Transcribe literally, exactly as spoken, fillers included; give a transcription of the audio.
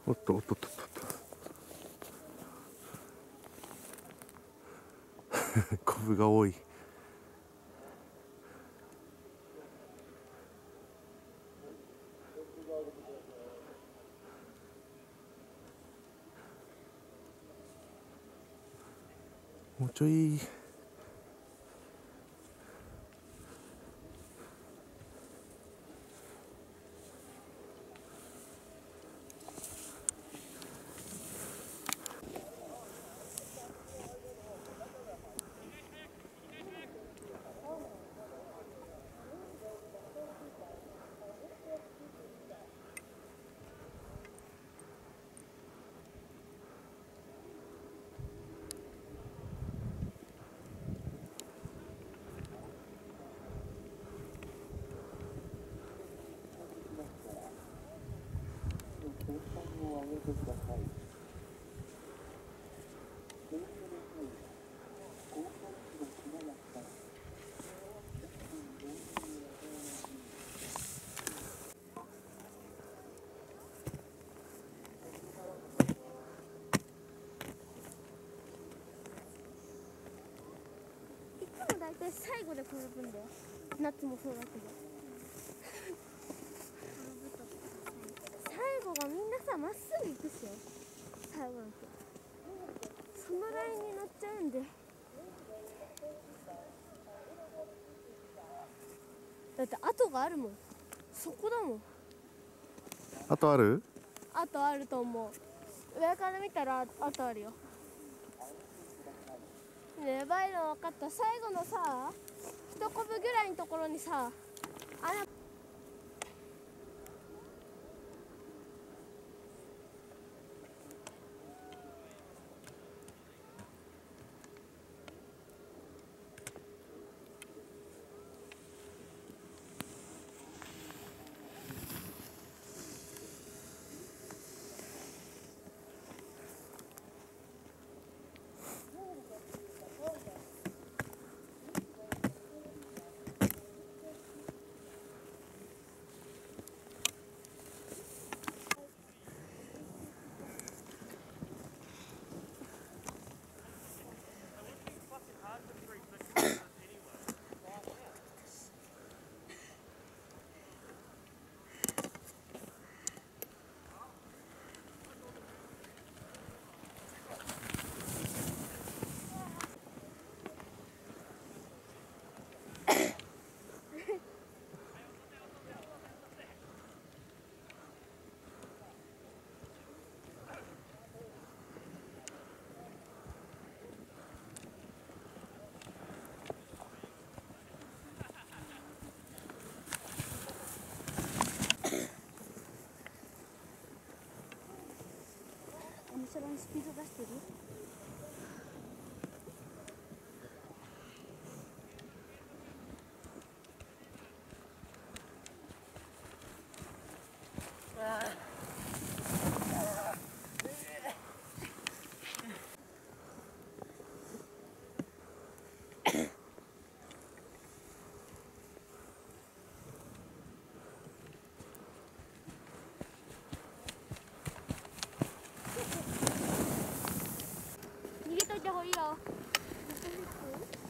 おっとおっとっとっとっとコブが多い。もうちょい。 大体最後で転ぶんだよ。夏もそうだけど最後がみんなさまっすぐ行くっしょ。最後なんてそのラインに乗っちゃうんで、だって跡があるもん。そこだもん。 跡ある？ 跡あると思う。上から見たら跡あるよ。やばいの分かった。最後のさ一コブぐらいのところにさ穴。それにスピード出してる。逃げといた方がいいよ。